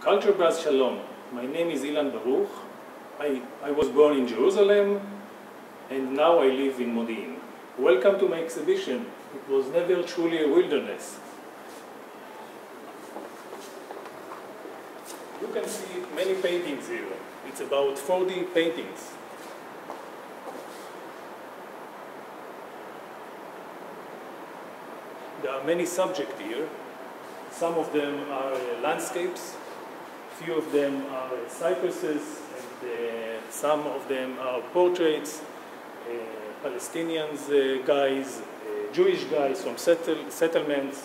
Culture Buzz Shalom. My name is Ilan Baruch. I was born in Jerusalem and now I live in Modi'in. Welcome to my exhibition. It was never truly a wilderness. You can see many paintings here. It's about 40 paintings. There are many subjects here. Some of them are landscapes, few of them are cypresses, and some of them are portraits, Palestinians guys, Jewish guys from settlements.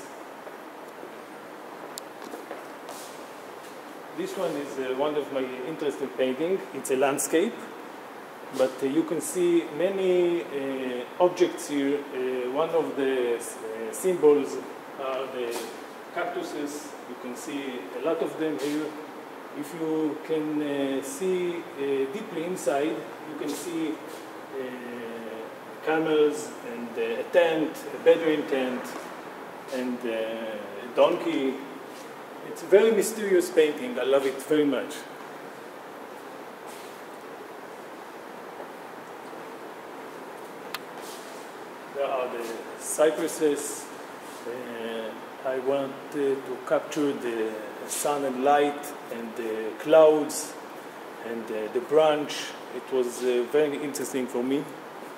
This one is one of my interesting paintings. It's a landscape, but you can see many objects here. One of the symbols are the cactuses. You can see a lot of them here. If you can see deeply inside, you can see camels and a tent, a Bedouin tent, and a donkey. It's a very mysterious painting. I love it very much. There are the cypresses. I wanted to capture the sun and light and the clouds and the branch. It was very interesting for me.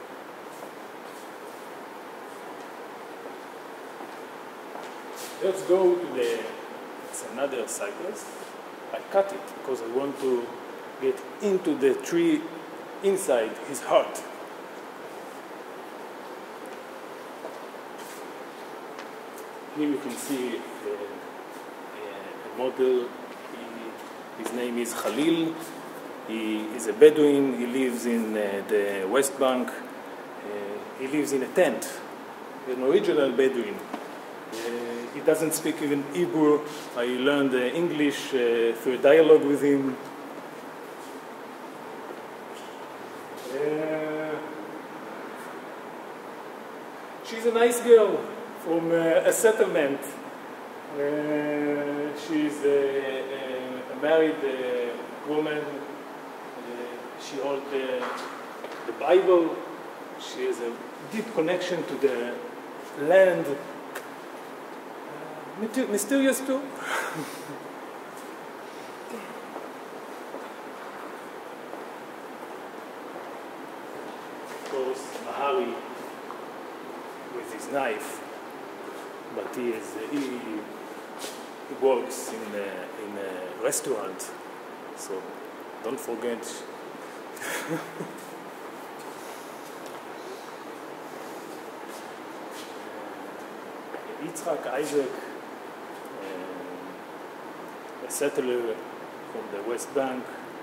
Let's go to it's another cypress. I cut it because I want to get into the tree inside his heart. Here you can see a model. His name is Khalil. He is a Bedouin. He lives in the West Bank. He lives in a tent, an original Bedouin. He doesn't speak even Hebrew. I learned English through a dialogue with him. She's a nice girl from a settlement. She's a married woman. She holds the Bible. She has a deep connection to the land. Mysterious too. Of course, Mahari with his knife, but he works in a restaurant, so don't forget. Yitzhak, Isaac, a settler from the West Bank.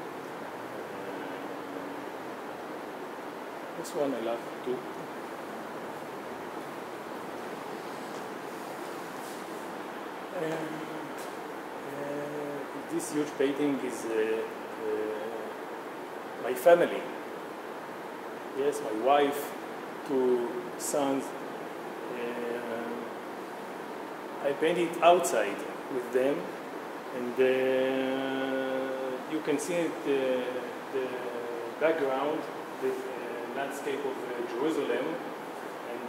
This one I love too. This huge painting is my family. Yes, my wife, 2 sons. I painted outside with them, and you can see the background, the landscape of Jerusalem, and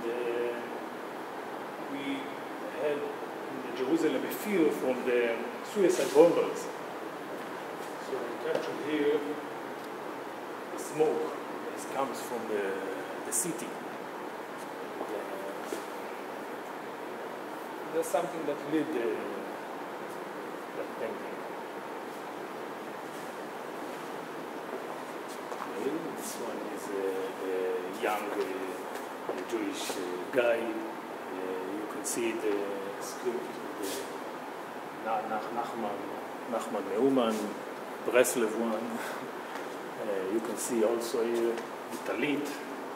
we had in Jerusalem a fear from the suicide bombers. So we captured here the smoke that comes from the city. There's something that lit that painting. Okay, this one is a young Jewish guy. You can see the script, Nachman Neumann, Breslev one. You can see also here the Talit.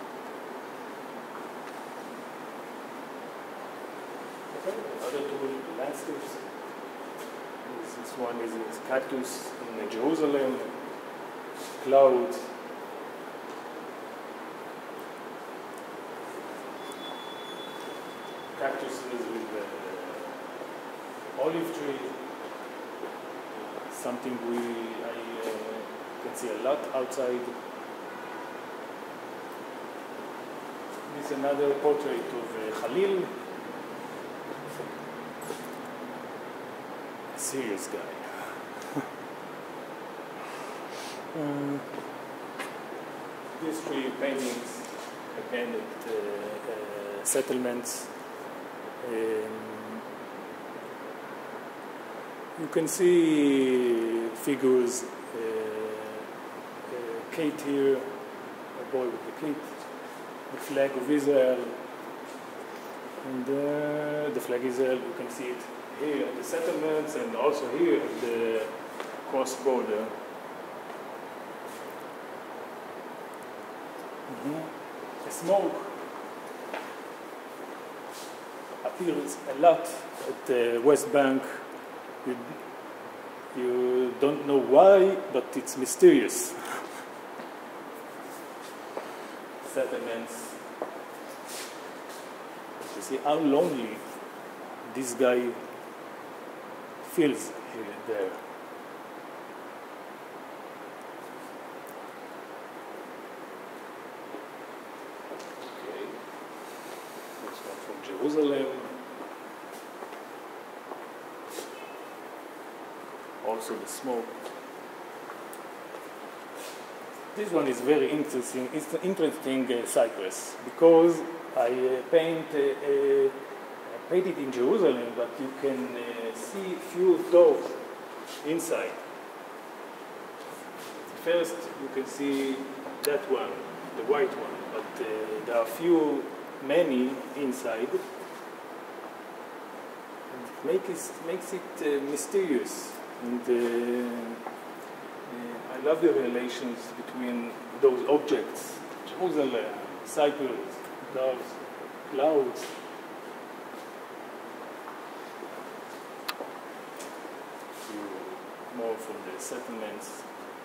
Other 2 landscapes. This one is a cactus in Jerusalem, clouds. Cactuses with olive tree, something I can see a lot outside. This is another portrait of Khalil. A serious guy. These three paintings again at settlements. You can see figures, kite here, a boy with a kite, the flag of Israel, and the flag Israel, you can see it here at the settlements and also here at the cross border. The smoke appears a lot at the West Bank. You don't know why, but it's mysterious. Settlements. You see how lonely this guy feels here and there. Okay. This one from Jerusalem. Also the smoke. This one is very interesting. It's an interesting cypress because I painted in Jerusalem, but you can see few doors inside. First, you can see that one, the white one, but there are many inside. And makes it mysterious. And I love the relations between those objects, Jerusalem, Cyprus, doves, clouds. More from the settlements.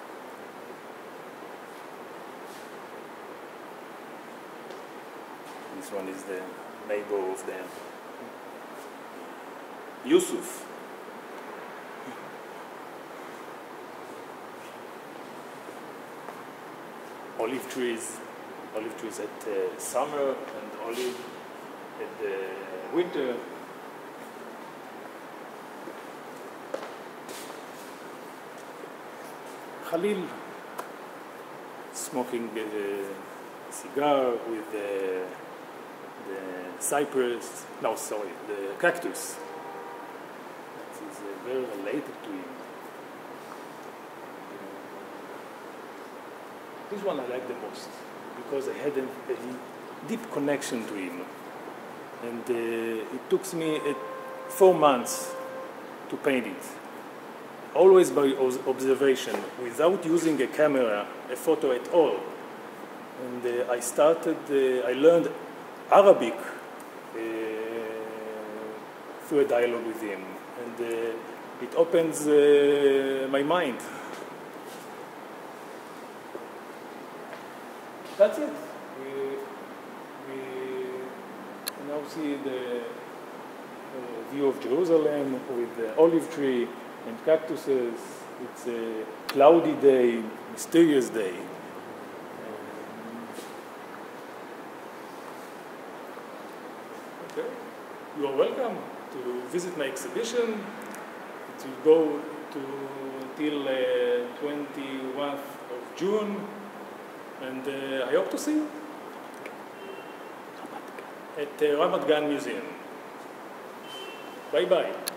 This one is the neighbor of them, Yusuf. Olive trees at summer and olive at the winter. Khalil smoking a cigar with the cypress, no sorry, the cactus. That is very related to him. This one I like the most because I had a deep connection to him, and it took me 4 months to paint it. Always by observation, without using a camera, a photo at all. And I learned Arabic through a dialogue with him, and it opens my mind. That's it. We now see the view of Jerusalem with the olive tree and cactuses. It's a cloudy day, mysterious day. Okay. You are welcome to visit my exhibition. It will go till 21st of June. And I hope to see you at Ramat Gan Museum. Bye-bye.